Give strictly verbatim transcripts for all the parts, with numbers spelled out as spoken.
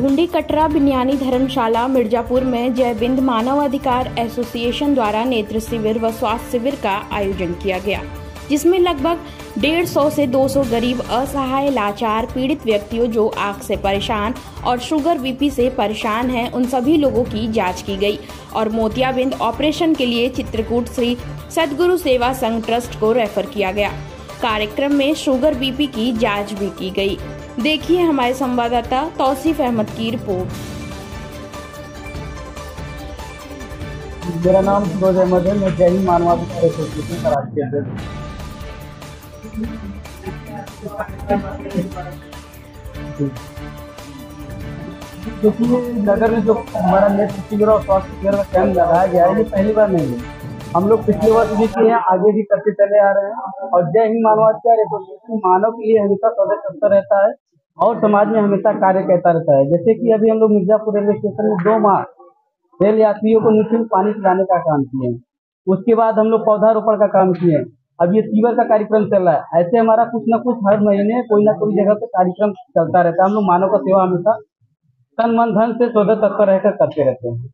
ढूंढी कटरा बिन्यानी धर्मशाला मिर्जापुर में जय बिंद मानव अधिकार एसोसिएशन द्वारा नेत्र शिविर व स्वास्थ्य शिविर का आयोजन किया गया, जिसमें लगभग डेढ़ सौ से दो सौ गरीब, असहाय, लाचार, पीड़ित व्यक्तियों जो आंख से परेशान और शुगर बीपी से परेशान हैं, उन सभी लोगों की जांच की गई और मोतियाबिंद ऑपरेशन के लिए चित्रकूट श्री सद्गुरु सेवा संघ ट्रस्ट को रेफर किया गया। कार्यक्रम में शुगर बीपी की जांच भी की गई। देखिए हमारे संवाददाता तौसीफ अहमद की रिपोर्ट। मेरा नाम फिरोज अहमद है। मैं जय हिंद मानवाधिकार एसोसिएशन का राष्ट्रीय अध्यक्ष। क्योंकि नगर में जो हमारा नेत्र शिविर और स्वास्थ्य शिविर का कैंप लगाया गया है, ये पहली बार नहीं है। हम लोग पिछले वर्ष भी किए हैं, आगे भी करते चले आ रहे हैं और जय हिंद मानवाधिकार एसोसिएशन मानव के लिए हमेशा सदैव तत्पर रहता है और समाज में हमेशा कार्य करता रहता है। जैसे कि अभी हम लोग मिर्जापुर रेलवे स्टेशन में दो माह रेल यात्रियों को निःशुल्क पानी पिलाने का काम किए हैं। उसके बाद हम लोग पौधारोपण का काम किए हैं। अब ये शिविर का कार्यक्रम चल रहा है। ऐसे हमारा कुछ न कुछ हर महीने कोई ना कोई जगह पे कार्यक्रम चलता रहता है। हम लोग मानव का सेवा हमेशा तन मन धन से सदैव तत्पर रहकर करते रहते हैं।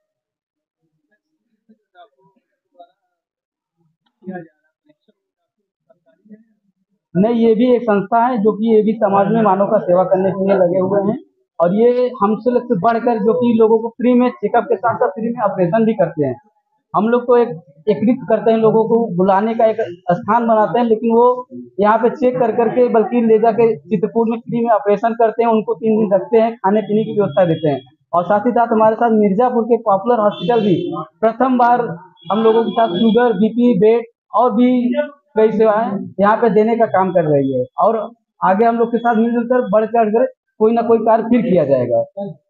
नहीं, ये भी एक संस्था है जो कि ये भी समाज में मानव का सेवा करने के लिए लगे हुए हैं और ये हमसे से बढ़कर जो कि लोगों को फ्री में चेकअप के साथ साथ फ्री में ऑपरेशन भी करते हैं। हम लोग तो एक एकत्रित करते हैं, लोगों को बुलाने का एक स्थान बनाते हैं, लेकिन वो यहाँ पे चेक कर करके बल्कि ले जाके चित्रकूट में फ्री में ऑपरेशन करते हैं। उनको तीन दिन रखते हैं, खाने पीने की व्यवस्था देते हैं और साथ ही साथ हमारे साथ मिर्जापुर के पॉपुलर हॉस्पिटल भी प्रथम बार हम लोगों के साथ शुगर, बीपी, बेड और भी कई सेवाएं यहाँ पे देने का काम कर रही है और आगे हम लोग के साथ मिलकर बढ़ चढ़ कर कोई ना कोई कार्य फिर किया जाएगा।